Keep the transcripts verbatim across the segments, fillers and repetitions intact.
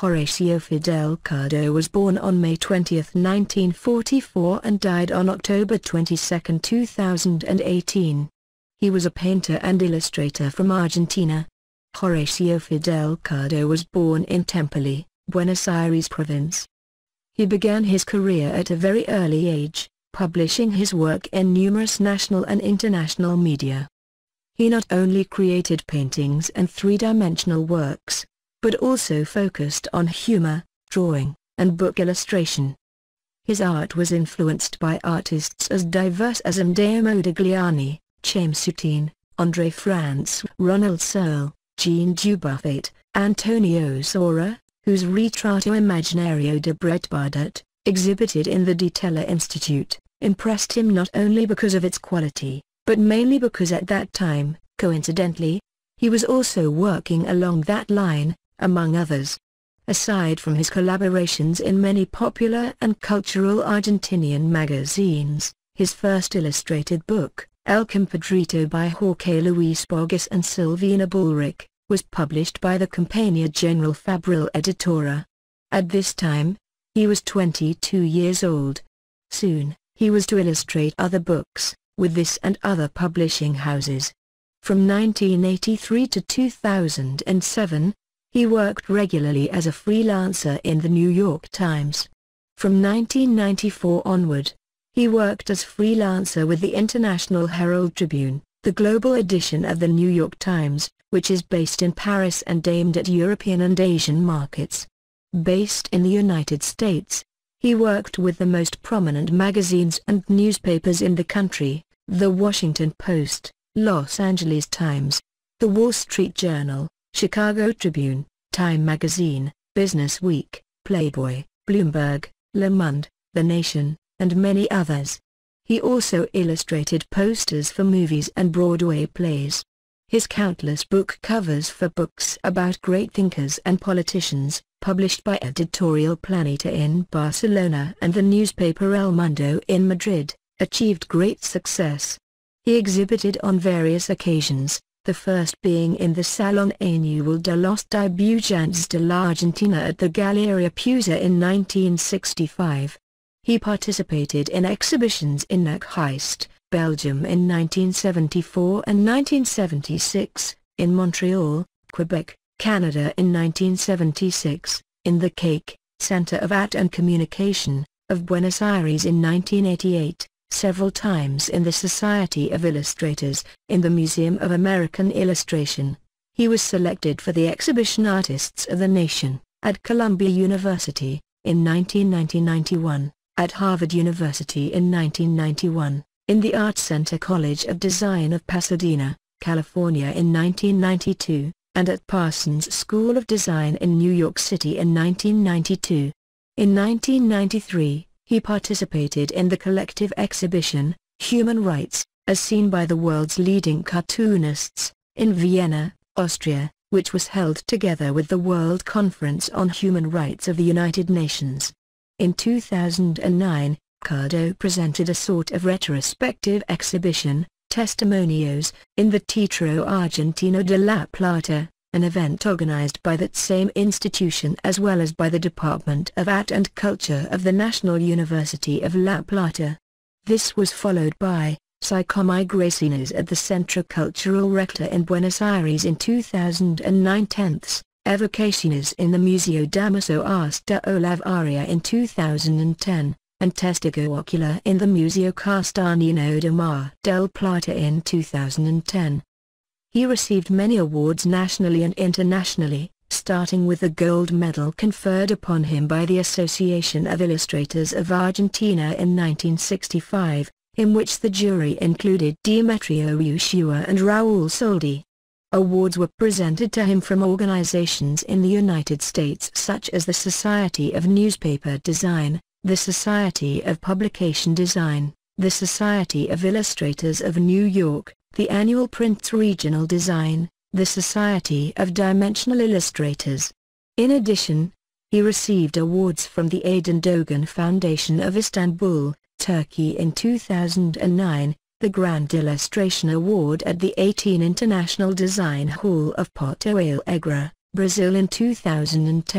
Horacio Fidel Cardo was born on May twentieth nineteen forty-four and died on October twenty-second two thousand eighteen. He was a painter and illustrator from Argentina. Horacio Fidel Cardo was born in Temperley, Buenos Aires Province. He began his career at a very early age, publishing his work in numerous national and international media. He not only created paintings and three-dimensional works, but also focused on humor, drawing, and book illustration. His art was influenced by artists as diverse as Amedeo Modigliani, Chaim Soutine, André François, Ronald Searle, Jean Dubuffet, Antonio Saura, whose Retrato Imaginario de Bardot, exhibited in the Tella Institute, impressed him not only because of its quality, but mainly because at that time, coincidentally, he was also working along that line, among others. Aside from his collaborations in many popular and cultural Argentinian magazines, his first illustrated book, El Compadrito by Jorge Luis Borges and Silvina Bullrich, was published by the Compañía General Fabril Editora. At this time, he was twenty-two years old. Soon, he was to illustrate other books, with this and other publishing houses. From nineteen eighty-three to two thousand seven, he worked regularly as a freelancer in the New York Times. From nineteen ninety-four onward, he worked as freelancer with the International Herald Tribune, the global edition of the New York Times, which is based in Paris and aimed at European and Asian markets. Based in the United States, he worked with the most prominent magazines and newspapers in the country, The Washington Post, Los Angeles Times, The Wall Street Journal, Chicago Tribune, Time Magazine, Business Week, Playboy, Bloomberg, Le Monde, The Nation, and many others. He also illustrated posters for movies and Broadway plays. His countless book covers for books about great thinkers and politicians, published by Editorial Planeta in Barcelona and the newspaper El Mundo in Madrid, achieved great success. He exhibited on various occasions, the first being in the Salón Anual de los Dibujantes de la Argentina at the Galería Peuser in nineteen sixty-five. He participated in exhibitions in Knokke-Heist, Belgium in nineteen seventy-four and nineteen seventy-six, in Montreal, Quebec, Canada in nineteen seventy-six, in the Cake, Center of Art and Communication, of Buenos Aires in nineteen eighty-eight, several times in the Society of Illustrators, in the Museum of American Illustration. He was selected for the Exhibition Artists of the Nation, at Columbia University, in nineteen ninety to ninety-one, at Harvard University in nineteen ninety-one, in the Art Center College of Design of Pasadena, California in nineteen ninety-two, and at Parsons School of Design in New York City in nineteen ninety-two. In nineteen ninety-three, he participated in the collective exhibition, Human Rights, as seen by the world's leading cartoonists, in Vienna, Austria, which was held together with the World Conference on Human Rights of the United Nations. In two thousand nine, Cardo presented a sort of retrospective exhibition, Testimonios, in the Teatro Argentino de la Plata, an event organized by that same institution as well as by the Department of Art and Culture of the National University of La Plata. This was followed by Psychomigraciones at the Centro Cultural Rector in Buenos Aires in two thousand nine, tenths, Evocaciones in the Museo Damaso hasta Olavaria in two thousand ten, and Testigo Ocular in the Museo Castellano de Mar del Plata in two thousand ten. He received many awards nationally and internationally, starting with the gold medal conferred upon him by the Association of Illustrators of Argentina in nineteen sixty-five, in which the jury included Demetrio Ushua and Raúl Soldi. Awards were presented to him from organizations in the United States such as the Society of Newspaper Design, the Society of Publication Design, the Society of Illustrators of New York, the Annual Prints Regional Design, the Society of Dimensional Illustrators. In addition, he received awards from the Aydın Doğan Foundation of Istanbul, Turkey in two thousand nine, the Grand Illustration Award at the eighteenth International Design Hall of Porto Alegre, Brazil in two thousand ten,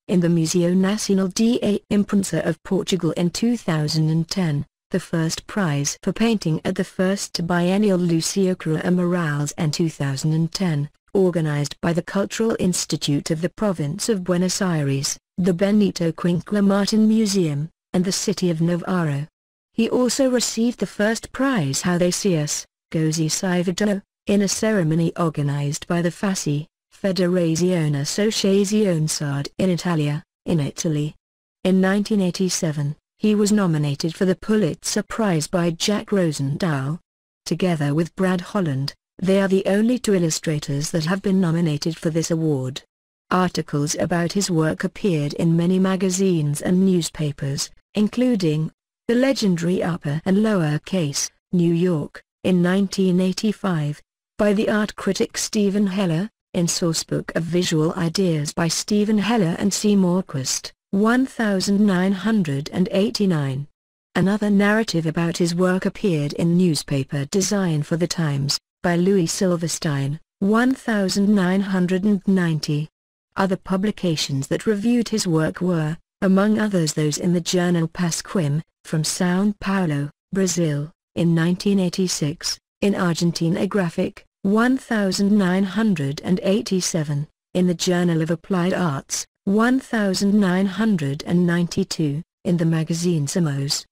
in the Museu Nacional da Imprensa of Portugal in two thousand ten, the first prize for painting at the first biennial Lucio Cruz Morales in two thousand ten, organized by the Cultural Institute of the Province of Buenos Aires, the Benito Quinquela Martin Museum, and the city of Navarro. He also received the first prize How They See Us, Così Si Vedono, in a ceremony organized by the F A S I, Federazione Associazione Sarda in Italia, in Italy. In nineteen eighty-seven, he was nominated for the Pulitzer Prize by Jack Rosendahl. Together with Brad Holland, they are the only two illustrators that have been nominated for this award. Articles about his work appeared in many magazines and newspapers, including The Legendary Upper and Lower Case, New York, in nineteen eighty-five, by the art critic Stephen Heller, in Sourcebook of Visual Ideas by Stephen Heller and Seymour Quist, nineteen eighty-nine. Another narrative about his work appeared in Newspaper Design for the Times, by Louis Silverstein, nineteen ninety. Other publications that reviewed his work were, among others, those in the journal Pasquim, from São Paulo, Brazil, in nineteen eighty-six, in Argentina Graphic, nineteen eighty-seven, in the Journal of Applied Arts, nineteen ninety-two, in the magazine Samos,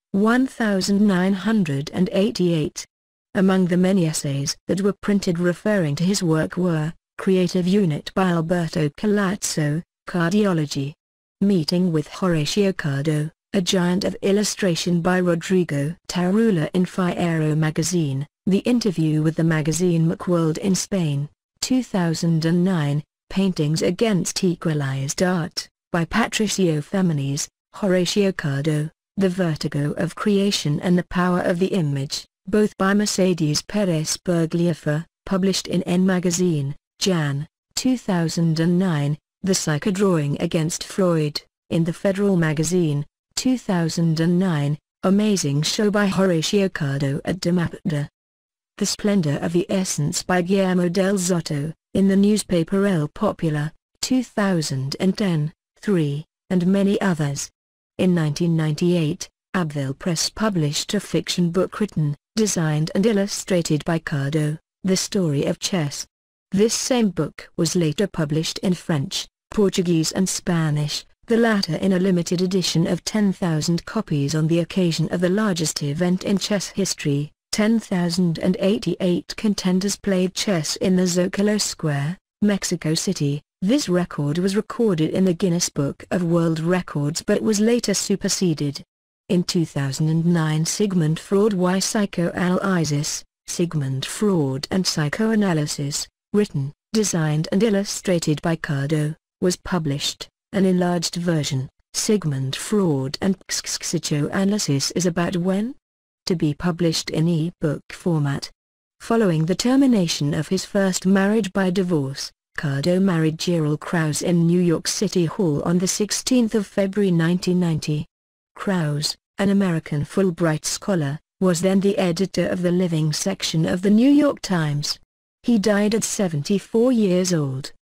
nineteen eighty-eight. Among the many essays that were printed referring to his work were, Creative Unit by Alberto Colazzo, Cardiology. Meeting with Horacio Cardo, a giant of illustration by Rodrigo Tarrula in Fierro magazine, The Interview with the magazine Macworld in Spain, two thousand nine, Paintings Against Equalized Art, by Patricio Féminis, Horacio Cardo, The Vertigo of Creation and the Power of the Image, both by Mercedes Perez Bergliafer, published in N Magazine, January, two thousand nine, The Psychodrawing Against Freud, in the Federal Magazine, two thousand nine, Amazing Show by Horacio Cardo at Demapta. The Splendor of the Essence by Guillermo del Zotto, in the newspaper El Popular, two thousand ten, three, and many others. In nineteen ninety-eight, Abvil Press published a fiction book written, designed and illustrated by Cardo, The Story of Chess. This same book was later published in French, Portuguese and Spanish, the latter in a limited edition of ten thousand copies on the occasion of the largest event in chess history. ten thousand eighty-eight contenders played chess in the Zocalo Square, Mexico City. This record was recorded in the Guinness Book of World Records but was later superseded. In two thousand nine, Sigmund Freud y Psychoanalysis, Sigmund Freud and Psychoanalysis, written, designed and illustrated by Cardo, was published. An enlarged version, Sigmund Freud and Psychoanalysis, is about when? To be published in e-book format. Following the termination of his first marriage by divorce, Cardo married Gerald Krause in New York City Hall on the sixteenth of February nineteen ninety. Krause, an American Fulbright scholar, was then the editor of the living section of the New York Times. He died at seventy-four years old.